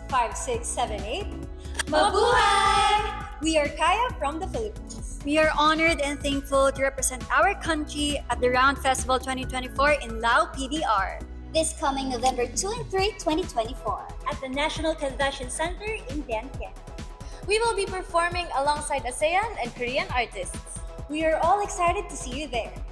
5, 6, 7, 8. Mabuhay! We are KAIA from the Philippines. We are honored and thankful to represent our country at the Round Festival 2024 in Lao PDR. This coming November 2 and 3, 2024. At the National Convention Center in VIENTIANE. We will be performing alongside ASEAN and Korean artists. We are all excited to see you there.